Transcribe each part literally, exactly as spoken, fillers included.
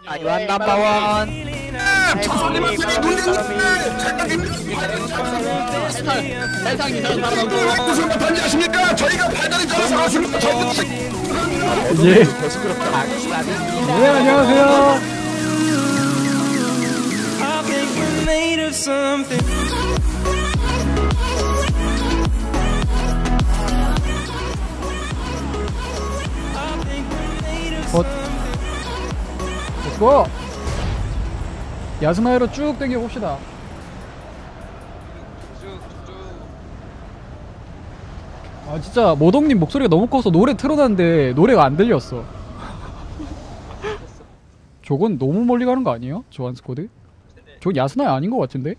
Ayuhan kawan. 저손님한테 세상 이상한 사람 무슨 말인지 아십니까? 저희가 발달이 좋아서 왔습니다. 예. 네, 안녕하세요. 곧 렛츠고! 야스나이로 쭉 당겨봅시다. 아 진짜 모동님 목소리가 너무 커서 노래 틀어놨는데 노래가 안 들렸어. 저건 너무 멀리 가는 거 아니에요? 조한 스쿼드? 저건 야스나이 아닌 것 같은데?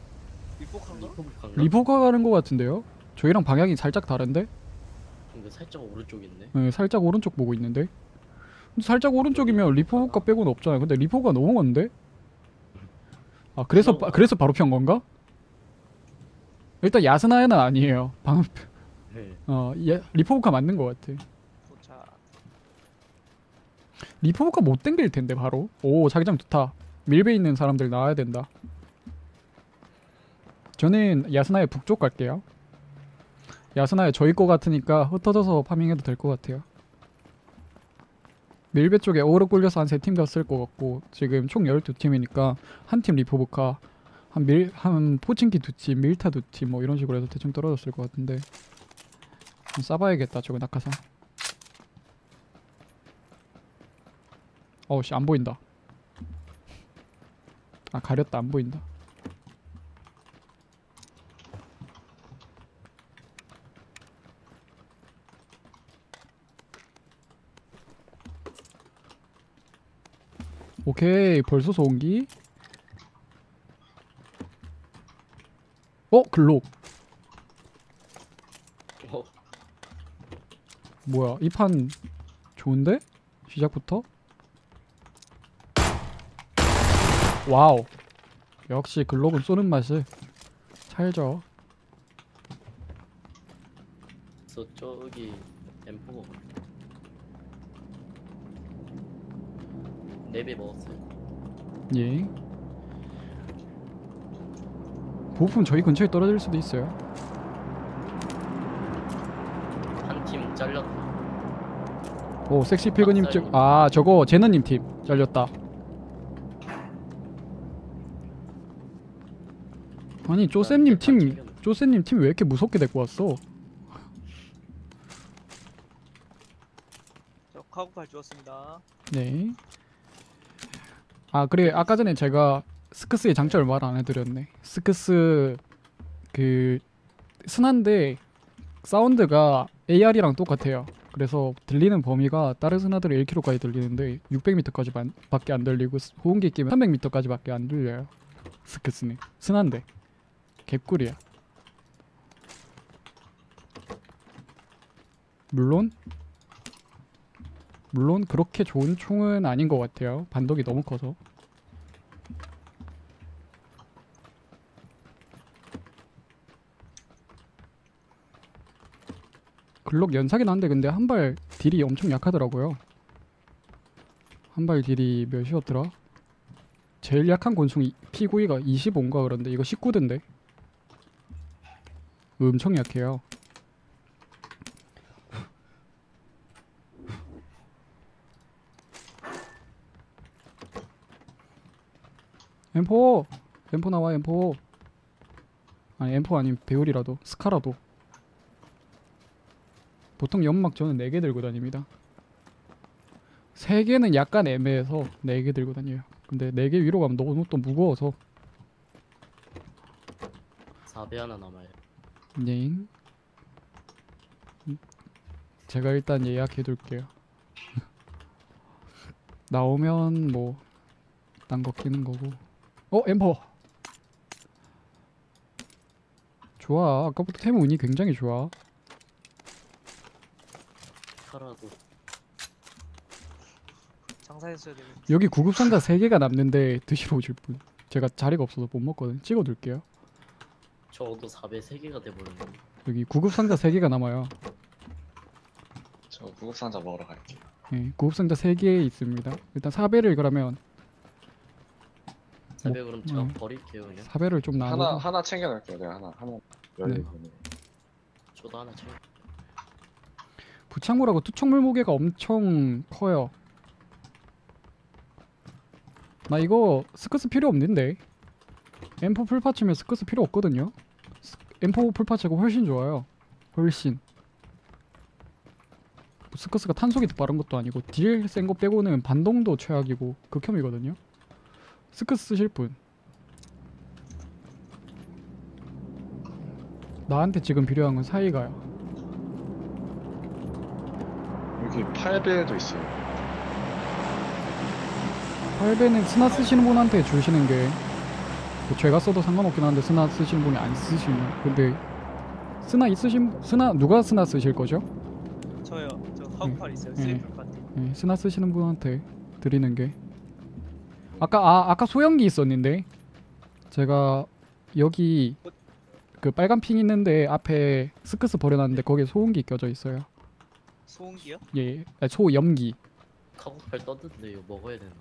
리포카 가는 것 같은데요? 저희랑 방향이 살짝 다른데? 근데 살짝 오른쪽에 있네. 네, 살짝 오른쪽 보고 있는데? 살짝 오른쪽이면 리포카 빼고는 없잖아요. 근데 리포가 너무 먼데? 아 그래서 바, 그래서 바로 편 건가? 일단 야스나야는 아니에요. 방금 네. 어 야, 리포카 맞는 것 같아. 리포카 못 땡길 텐데 바로. 오 자기장 좋다. 밀배 있는 사람들 나와야 된다. 저는 야스나야 북쪽 갈게요. 야스나야 저희 거 같으니까 흩어져서 파밍해도 될 것 같아요. 밀배 쪽에 오르 굴려서 한 세 팀 갔을 것 같고 지금 총 열두 팀이니까 한 팀 리포브카 한 밀, 한 포칭키 두 팀, 밀타 두 팀 뭐 이런 식으로 해서 대충 떨어졌을 것 같은데 좀 싸봐야겠다 저거 낙하산. 어우씨 안 보인다. 아 가렸다 안 보인다. 오케이 벌써 소음기. 어? 글록. 어, 뭐야 이 판 좋은데? 시작부터? 와우 역시 글록은 쏘는 맛이 찰져. 저 저기 엠포가 네 배 먹었어요. 예. 보품 저희 근처에 떨어질 수도 있어요. 한 팀 잘렸다. 오 섹시 피그님 쪽. 아 저거 제너님 팀 잘렸다. 아니 쪼쌤님 팀 쪼쌤님 팀 왜 이렇게 무섭게 데리고 왔어? 저 카고팔 주었습니다. 네. 아 그래 아까 전에 제가 스크스의 장점을 말 안 해드렸네. 스크스 그 스나인데 사운드가 에이알이랑 똑같아요. 그래서 들리는 범위가 다른 스나들은 일 킬로미터까지 들리는데 육백 미터까지 밖에 안 들리고 호응기 끼면 삼백 미터까지 밖에 안 들려요. 스크스는 스나인데 개꿀이야. 물론 물론 그렇게 좋은 총은 아닌 것 같아요. 반동이 너무 커서. 글록 연사긴 한데 근데 한 발 딜이 엄청 약하더라고요. 한 발 딜이 몇이었더라? 제일 약한 권총이 피구이가 이십오인가 그런데 이거 십구던데 엄청 약해요. 엠포! 엠포 나와 엠포. 아니 엠포 아님 배율이라도 스카라도. 보통 연막 저는 네 개 들고 다닙니다. 세 개는 약간 애매해서 네 개 들고 다녀요. 근데 네 개 위로 가면 너무 또 무거워서. 사 배 하나 남아요. 네. 제가 일단 예약해둘게요. 나오면 뭐 딴 거 끼는 거고. 어 엠퍼 좋아. 아까부터 템 운이 굉장히 좋아. 카라도 장사했어야 되겠네. 여기 구급 상자 세 개가 남는데 드시러 오실 분. 제가 자리가 없어서 못 먹거든. 찍어둘게요. 저도 사 배 세 개가 돼버렸네. 여기 구급 상자 세 개가 남아요. 저 구급상자 먹으러 갈게요. 네, 구급 상자 세 개 있습니다. 일단 사 배를 그러면 사배 그럼 제가 음. 버릴게요 그냥. 사배를 좀 하나 나눠. 하나 챙겨놓을게요. 내가 하나 하나 열려 네. 있는. 저도 하나 챙겨. 부착물하고 투척물 무게가 엄청 커요. 나 이거 스크스 필요 없는데. 엠포 풀파츠면 스크스 필요 없거든요. 스- 엠포 풀파츠가 훨씬 좋아요. 훨씬. 스크스가 탄속이 더 빠른 것도 아니고 딜 센 거 빼고는 반동도 최악이고 극혐이거든요. 스크스 쓰실 분. 나한테 지금 필요한 건 사이가요. 여기 팔 배도 있어요. 팔 배는 스나 쓰시는 분한테 주시는 게 뭐 제가 써도 상관없긴 한데 스나 쓰시는 분이 안 쓰시면 근데 스나 있으신 스나 누가 스나 쓰실 거죠? 저요. 저 하구팔 있어요. 네. 스리플 파티. 네, 스나 쓰시는 분한테 드리는 게 아까 아 아까 소형기 있었는데 제가 여기 그 빨간 핑 있는데 앞에 스크스 버려놨는데 거기에 소음기 껴져 있어요. 소음기요? 예, 아니, 소염기. 카고팔 떴는데 이거 먹어야 되나?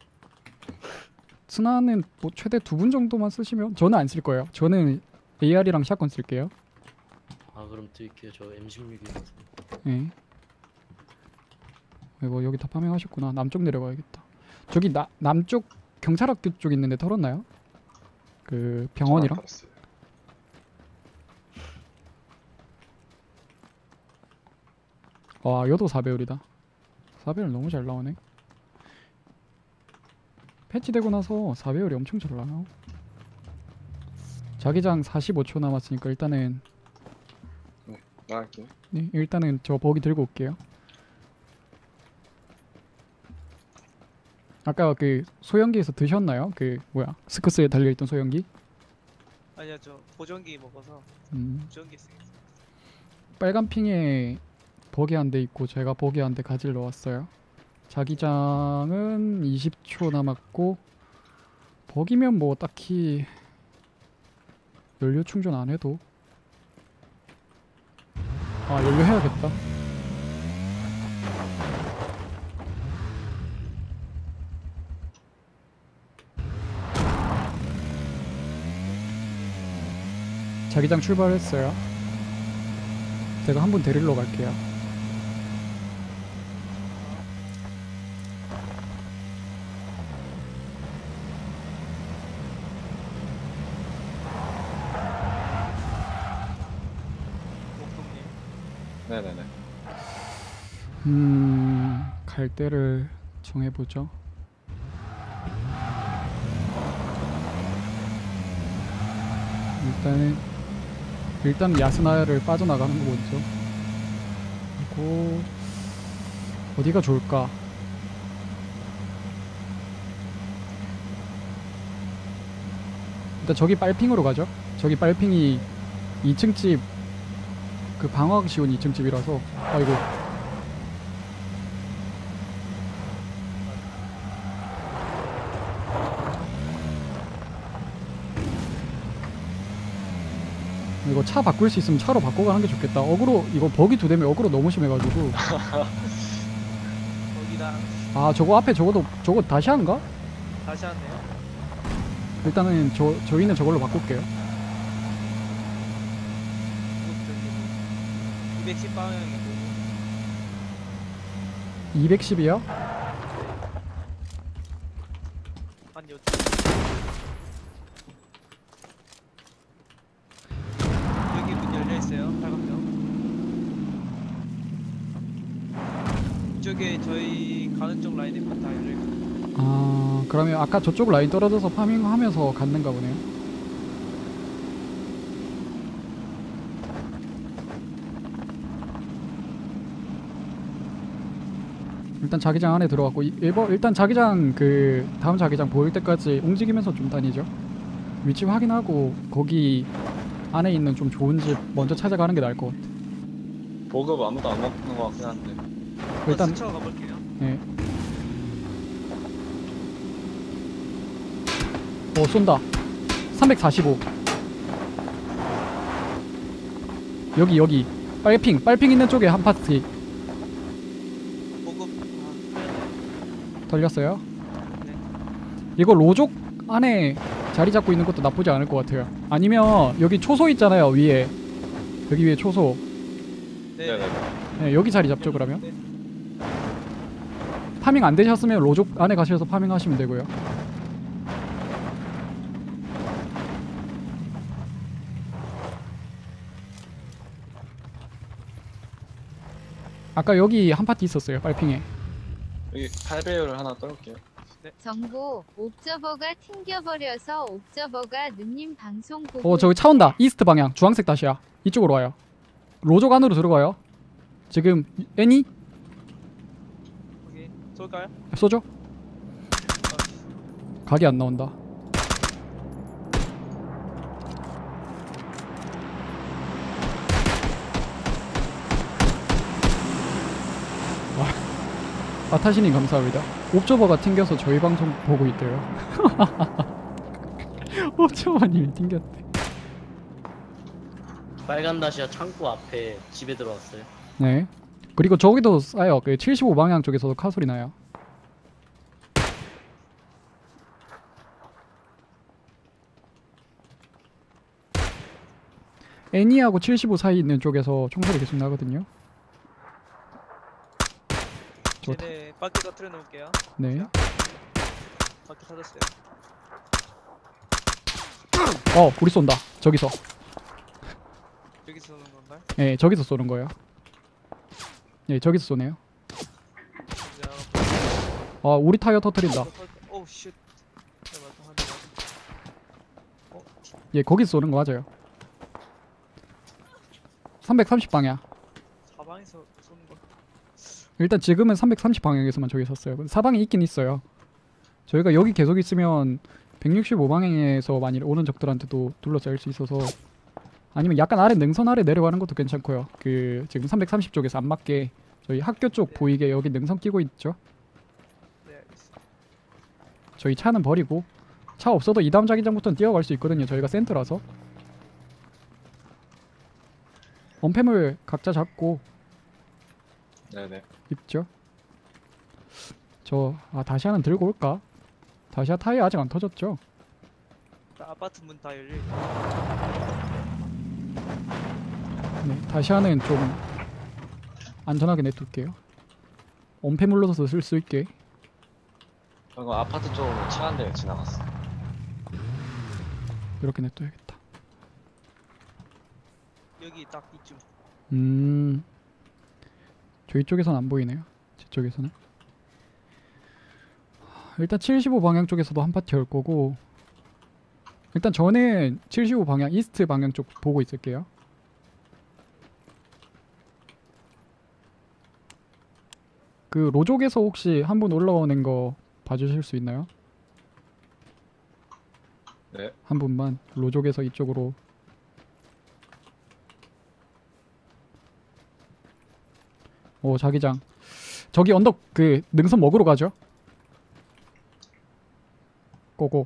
스나는 뭐 최대 두 분 정도만 쓰시면 저는 안 쓸 거예요. 저는 에이알이랑 샷건 쓸게요. 아 그럼 드릴게요. 저 엠 십육이라서. 예. 이거 여기 다 파밍하셨구나. 남쪽 내려가야겠다. 저기 나 남쪽 경찰학교 쪽 있는데 털었나요? 그 병원이랑? 알았어요. 와 여도 사 배율이다. 사 배율 너무 잘 나오네. 패치되고 나서 사 배율이 엄청 잘 나와요. 자기장 사십오 초 남았으니까 일단은 나갈게요. 네, 일단은 저 버기 들고 올게요. 아까 그 소형기에서 드셨나요? 그 뭐야 스크스에 달려있던 소형기? 아니요, 저 보정기 먹어서 음, 보정기 쓰겠습니다. 빨간 핑에 버기 한 대 있고 제가 버기 한 대 가지러 왔어요. 자기장은 이십 초 남았고 버기면 뭐 딱히 연료 충전 안 해도 아 연료 해야겠다. 자기장 출발했어요. 제가 한 분 데리러 갈게요. 목동님. 네네네. 음... 갈 데를 정해보죠. 일단은 일단 야스나야를 빠져나가는 거 먼저 그리고 어디가 좋을까? 일단 저기 빨핑으로 가죠. 저기 빨핑이 이 층 집 그 방어하기 쉬운 이 층 집이라서 아이고 이거 차 바꿀 수 있으면 차로 바꿔가는 게 좋겠다. 어그로 이거 버기 두 대면 어그로 너무 심해가지고 거기다 아 저거 앞에 저거도 저거 다시 한가? 다시 하네요. 일단은 저 저희는 저걸로 바꿀게요. 이백십 방향이고 이백십이요? 한 요. 여기 문 열려 있어요. 빨간병. 이쪽에 저희 가는 쪽 라인에 문 다 열려 있고. 아 그러면 아까 저쪽 라인 떨어져서 파밍하면서 갔는가 보네요. 일단 자기장 안에 들어갔고 이- 일번 일단 자기장 그 다음 자기장 보일 때까지 움직이면서 좀 다니죠. 위치 확인하고 거기 안에 있는 좀 좋은 집 먼저 찾아가는 게 나을 것 같아. 보급 아무도 안 먹는 것 같긴 한데. 일단 스쳐 가볼게요. 예. 어 쏜다. 삼백사십오. 여기 여기 빨핑 빨핑 있는 쪽에 한 파티 보급. 아, 털렸어요. 네. 이거 로족 안에 자리 잡고 있는 것도 나쁘지 않을 것 같아요. 아니면 여기 초소 있잖아요, 위에. 여기 위에 초소. 네. 네네. 네, 여기 자리 잡죠 그러면. 네. 파밍 안 되셨으면 로족 안에 가셔서 파밍하시면 되고요. 아까 여기 한 파티 있었어요, 빨핑에. 여기 팔 배율을 하나 떨을게요. 정보 옵저버가 튕겨버려서 옵저버가 누님 방송 보고 어, 저기 차 온다. 이스트 방향. 주황색 다시야. 이쪽으로 와요. 로족 안으로 들어가요. 지금 애니 오케이. 쏠까요? 쏘죠? 어, 각이 안 나온다. 아, 아타시님 감사합니다. 옵저버가 튕겨서 저희 방송 보고 있대요. 옵저버님이 튕겼대. 빨간 다시야 창고 앞에 집에 들어왔어요. 네. 그리고 저기도 싸요. 그 칠십오 방향 쪽에서도 카 소리 나요. 애니하고 칠십오 사이 있는 쪽에서 총소리 계속 나거든요. 좋다. 쟤네 바퀴 터트려 놓을게요. 네. 바퀴 터졌어요. 어, 우리 쏜다. 저기서. 여기서 쏘는 건가요? 예, 저기서 쏘는 거예요. 예, 저기서 쏘네요. 자, 아, 우리 타이어 터트린다. 오 쉣. 잠깐만, 한 대만. 어, 예, 거기서 쏘는 거 맞아요. 삼백삼십 방향. 사방에서 쏘는 거. 일단 지금은 삼백삼십 방향에서만 저기 섰어요. 사방에 있긴 있어요. 저희가 여기 계속 있으면 백육십오 방향에서 많이 오는 적들한테도 둘러싸일 수 있어서, 아니면 약간 아래 능선 아래 내려가는 것도 괜찮고요. 그 지금 삼백삼십 쪽에서 안 맞게 저희 학교 쪽 보이게 여기 능선 끼고 있죠. 네, 알겠어. 저희 차는 버리고, 차 없어도 이 다음 자기장부터는 뛰어갈 수 있거든요. 저희가 센터라서. 원패물 각자 잡고 네네. 있죠. 저 아 다시아는 들고 올까? 다시아 타이어 아직 안 터졌죠? 자, 아파트 문 다 열려. 네, 다시아는 좀 안전하게 냅둘게요. 원패물로서 쓸 수 있게. 그리고 아파트 쪽으로 차 한 대가 지나갔어. 이렇게 냅둬야겠다. 여기 딱 이쯤. 음, 저희 쪽에선 안 보이네요. 제 쪽에서는. 일단 칠십오 방향 쪽에서도 한 파티 올 거고, 일단 저는 칠십오 방향 이스트 방향 쪽 보고 있을게요. 그 로족에서 혹시 한 분 올라오는 거 봐주실 수 있나요? 네. 한 분만 로족에서 이쪽으로. 오, 자기장. 저기 언덕 그 능선 먹으러 가죠. 고고.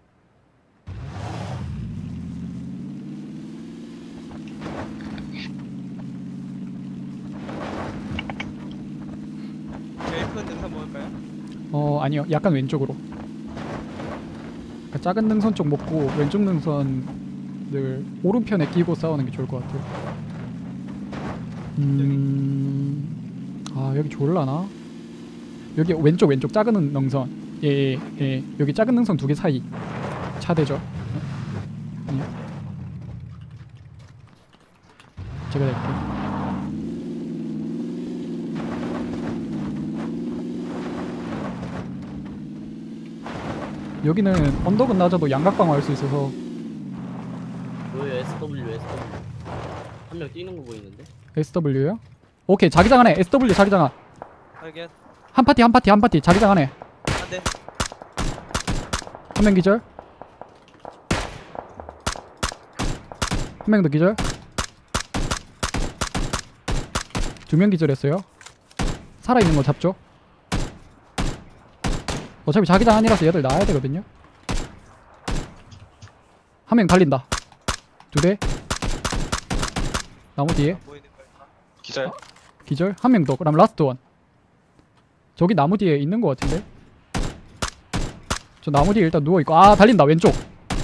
제일 큰 능선 먹을까요? 어, 아니요. 약간 왼쪽으로. 그러니까 작은 능선 쪽 먹고 왼쪽 능선을 오른편에 끼고 싸우는 게 좋을 것 같아요. 음... 아, 여기 좋을라나? 여기 왼쪽 왼쪽 작은 능선. 예, 예, 예. 여기 작은 능선 두 개 사이. 차대죠. 아니요. 제가 낼게요. 여기는 언덕은 낮아도 양각방어 할 수 있어서. 여기 에스더블유 에스더블유 한 명 뛰는 거 보이는데? 에스더블유요? 오케이, 자기장 안에 에스더블유 자기장 안. 알겠. 한 파티 한 파티 한 파티 자기장 안에. 한 대. 한 명 기절. 한 명 더 기절. 두 명 기절했어요. 살아있는 거 잡죠. 어차피 자기장 아니라서 얘들 나와야 되거든요. 한 명 달린다. 두 대. 나무 뒤에 안 보이는 거야. 기자요? 기절. 한 명 더. 그럼 라스트 원. 저기 나무 뒤에 있는 거 같은데. 저 나무 뒤에 일단 누워있고. 아, 달린다 왼쪽.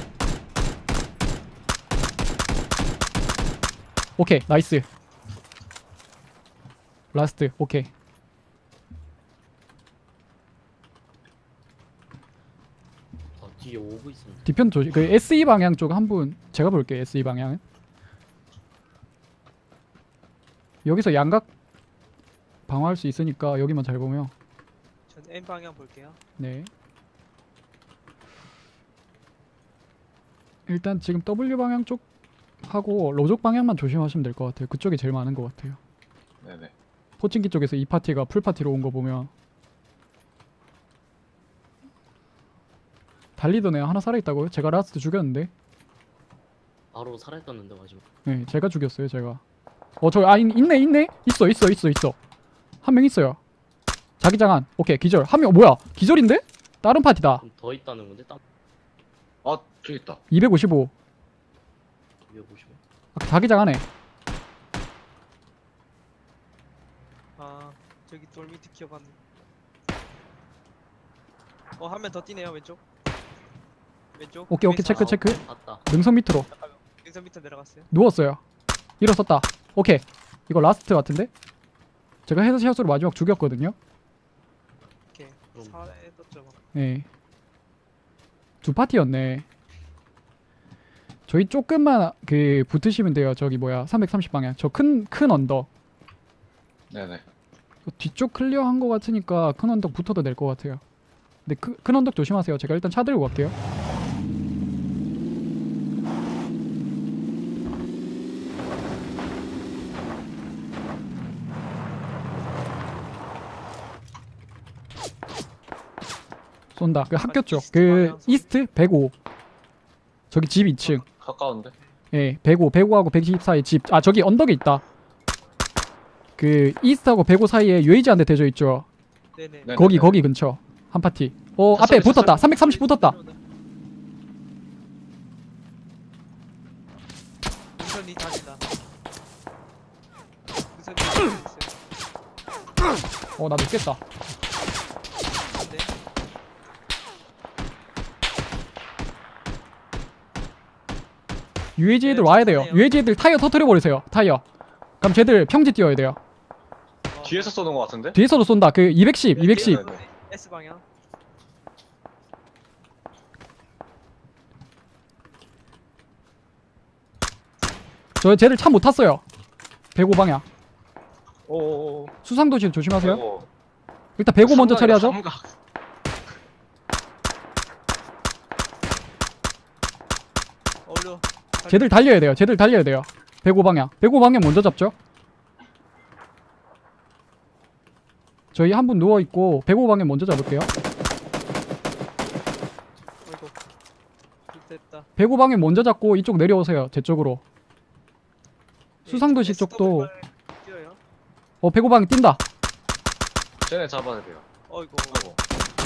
오케이 나이스. 라스트 오케이. 아, 뒤에 오고 있습니다. 뒤편 조심. 그 에스이 방향 쪽 한 분 제가 볼게요. 에스이 방향은 여기서 양각 방어할 수 있으니까 여기만 잘 보면. 전 N 방향 볼게요. 네. 일단 지금 W 방향 쪽 하고 로족 방향만 조심하시면 될 것 같아요. 그쪽이 제일 많은 것 같아요. 네네. 포칭기 쪽에서 이 파티가 풀 파티로 온 거 보면 달리던 애 하나 살아있다고요? 제가 라스트 죽였는데. 바로 살아있었는데 마지막. 네, 제가 죽였어요. 제가. 어, 저 아 있네 있네 있어 있어 있어 있어. 한 명 있어요. 자기장한. 오케이 기절. 한 명 뭐야? 기절인데? 다른 파티다. 그럼 더 있다는 건데 딱 아 저기 있다. 이백오십오. 이백오십오. 아, 자기장하네. 아 저기 돌 밑에 기어봤네. 어 한 명 더 뛰네요 왼쪽. 왼쪽. 오케이 오케이 체크 위에서 체크. 봤다. 능선 밑으로 능선 밑에 내려갔어요. 누웠어요. 일어섰다. 오케이. 이거 라스트 같은데? 제가 헤드샷으로 마지막 죽였거든요. 오케이. 그럼. 사에 떴죠. 막. 네. 두 파티였네. 저희 조금만 그 붙으시면 돼요. 저기 뭐야 삼백삼십 방향. 저 큰 큰 언덕. 네네. 뒤쪽 클리어한 거 같으니까 큰 언덕 붙어도 될 것 같아요. 근데 그, 큰 언덕 조심하세요. 제가 일단 차 들고 갈게요. 쏜다. 그 학교 쪽. 그 이스트 백오. 저기 집 이 층. 가까운데? 예, 백오, 백오하고 백이십 사이 집. 아, 저기 언덕에 있다. 그 이스트하고 백오 사이에 유에이지 한 대 대져 있죠. 네네. 네. 거기 거기 근처 한 파티. 어, 차 앞에 소리, 차 붙었다. 소리. 삼백삼십 붙었다. 능선이 다니다. 능선이 다있어요. 어, 나 늦겠다. 네. 유에이지 애들 네, 와야 돼요. 괜찮아요. 유에이지 애들 타이어 터트려 버리세요. 타이어. 그럼 쟤들 평지 뛰어야 돼요. 어, 뒤에서 쏘는 거 같은데? 뒤에서도 쏜다. 그 이백십, 네, 이백십. 네, 네. S 방향. 저 쟤들 차 못 탔어요. 백오 방향. 오오오. 수상도실 조심하세요. 어, 일단 백오 먼저 처리하죠. 삼각. 어울려. 쟤들 달려야 돼요. 쟤들 달려야 돼요. 백오 방향. 백오 방향 먼저 잡죠. 저희 한 분 누워 있고 백오 방향 먼저 잡을게요. 어이구. 됐다. 백오 방향 먼저 잡고 이쪽 내려오세요. 제 쪽으로. 수상도시 쪽도. 뛰어요. 어, 백오 방향 뛴다. 쟤네 잡아야 돼요. 어이구. 아이고.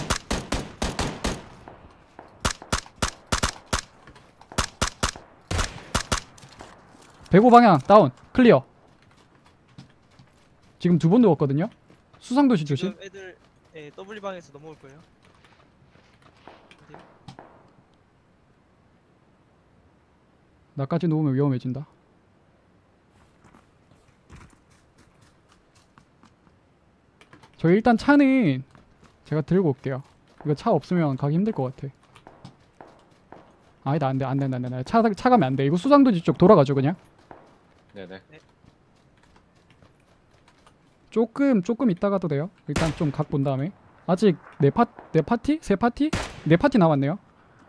백오 방향 다운. 클리어. 지금 두 번 누웠거든요. 수상도시 조심. 지금 애들 예, W 방에서 넘어올 거예요. 어디? 나까지 누우면 위험해진다. 저 일단 차는 제가 들고 올게요. 이거 차 없으면 가기 힘들 것 같아. 아니다, 안돼 안돼 안돼 안돼. 차, 차 가면 안돼. 이거 수상도지 쪽 돌아가죠 그냥. 네네. 조금 조금 있다 가도 돼요. 일단 좀 각 본 다음에. 아직 네 파, 네 파티? 세 파티? 네 파티 남았네요.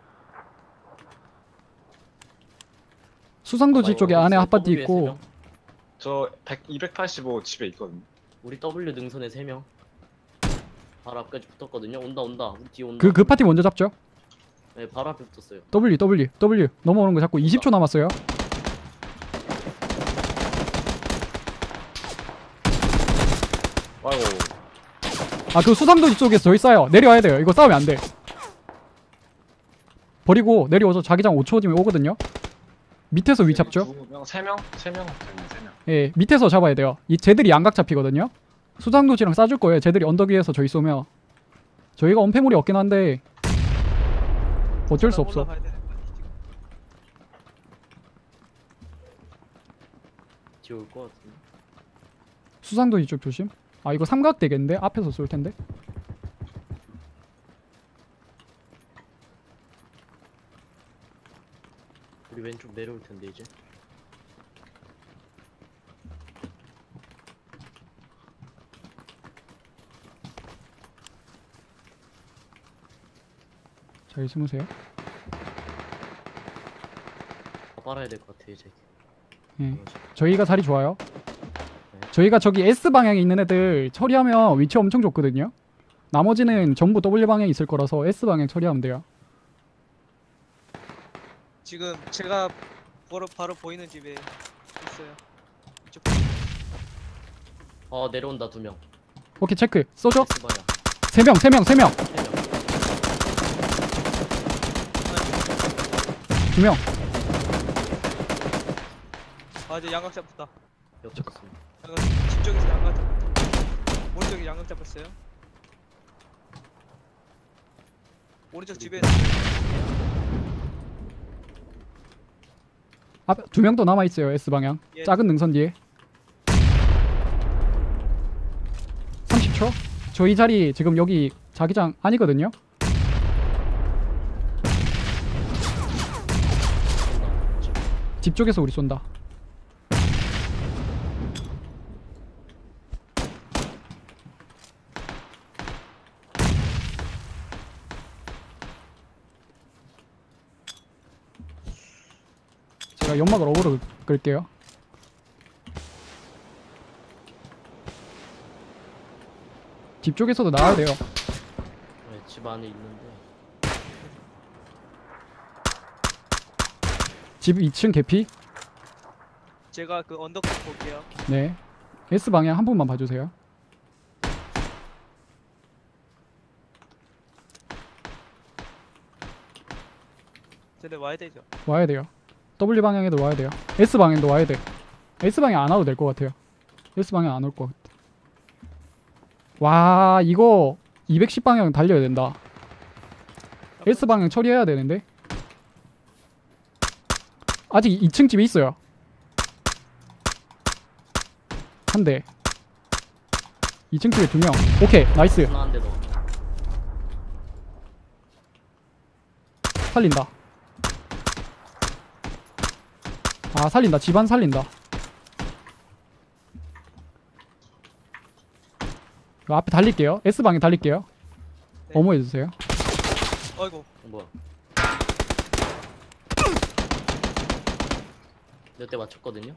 수상도지 쪽에 안에 한 파티 W에 세 있고. 명. 저 백, 이백팔십오 집에 있거든요. 우리 W 능선에 세 명. 바로 앞까지 붙었거든요. 온다 온다. 우리 뒤에 온다. 그, 그 파티 먼저 잡죠. 네, 바로 앞에 붙었어요. W W W 넘어오는 거 잡고 이십 초 남았어요. 아이고. 아, 그 수상도지 쪽에서 저희 싸요. 내려와야 돼요. 이거 싸우면 안 돼. 버리고 내려와서 자기장 오 초 뒤면 오거든요. 밑에서 위 잡죠. 두 명, 세 명? 세 명? 되네, 세 명. 예, 밑에서 잡아야 돼요. 이 쟤들이 양각 잡히거든요. 수상도지랑 싸줄 거예요. 쟤들이 언덕 위에서 저희 쏘면. 저희가 엄폐물이 없긴 한데 어쩔 수 없어. 올라가야 되는 거 아니지, 지금? 뒤에 올 것 같은데. 수상도 이쪽 조심. 아 이거 삼각 되겠는데? 앞에서 쏠 텐데. 우리 왼쪽 내려올 텐데 이제. 잘 숨으세요. 더 빨아야 될 것 같아 이제. 예. 저희가 자리 좋아요. 저희가 저기 S 방향에 있는 애들 처리하면 위치 엄청 좋거든요. 나머지는 전부 W 방향에 있을 거라서 S 방향 처리하면 돼요. 지금 제가 바로 바로 보이는 집에 있어요. 이쪽. 어 내려온다 두 명. 오케이 체크. 쏘죠. S 방향. 세 명, 세 명, 세 명, 세 명. 두 명. 아 이제 양각 잡았다. 엮였습니다. 양각 집 쪽에서 양각 잡았다. 오른쪽에 양각 잡았어요. 오른쪽 집에 앞 두 명 더 남아 있어요. S 방향. 예. 작은 능선 뒤에. 삼십 초. 저희 자리 지금 여기 자기장 아니거든요. 집 쪽에서 우리 쏜다. 제가 연막을 어그로 끌게요. 집 쪽에서도 나와야 돼요. 네, 집 안에 있는데. 집 이 층 개피. 제가 그 언덕 볼게요. 네. S 방향 한 분만 봐주세요. 쟤네 와야 되죠. 와야 돼요. W 방향에도 와야 돼요. S 방향도 와야 돼. S 방향 안 와도 될 것 같아요. S 방향 안 올 것 같아. 와 이거 이백십 방향 달려야 된다. S 방향 처리해야 되는데. 아직 이 층 집에 있어요. 한 대. 이 층 집에 두 명. 오케이 나이스. 하나 한 대 더. 살린다. 아 살린다. 집안 살린다. 그 앞에 달릴게요. S 방에 달릴게요. 네. 어머 해주세요. 어이구. 어, 뭐야? 몇 대 맞췄거든요.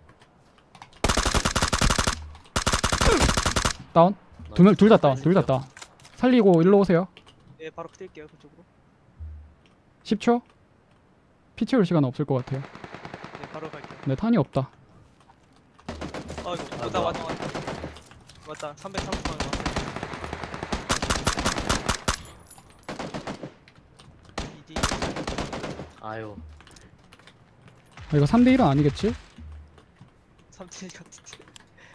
다운. 두 명 둘 다 다운. 둘 다 다운. 살리고 일로 오세요. 예 바로 뛸게요 그쪽으로. 십 초. 피 채울 시간 없을 것 같아요. 네 바로 갈게요. 네 탄이 없다. 어이구. 아, 왔다 뭐야. 왔다 왔다. 왔다. 삼백삼십 방 왔다. 이디. 아유. 아, 이거 삼 대 일은 아니겠지? 삼칠 같은데.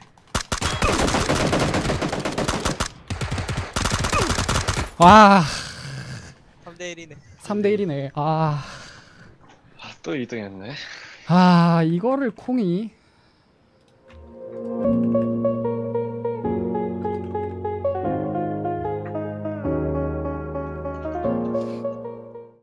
와 삼 대 일이네. 삼 대 일이네. 아, 아, 또 이 등 했네. 아 이거를 콩이